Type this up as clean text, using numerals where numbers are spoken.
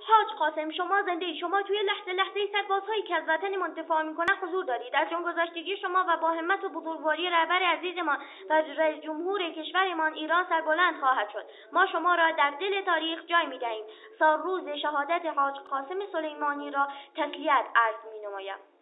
حاج قاسم، شما زنده، شما توی لحظه لحظه سربازهایی که از وطنمان دفاع میکنن حضور دارید. از جانگذاشتگی شما و با همت و بزرگواری رهبر عزیزمان و رئیس جمهور کشورمان ایران سربلند خواهد شد. ما شما را در دل تاریخ جای میدهیم. سالروز شهادت حاج قاسم سلیمانی را تسلیت عرض مینمایم.